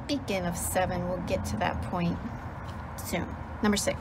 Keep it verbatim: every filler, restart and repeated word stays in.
Speaking of seven, we'll get to that point soon. Number six.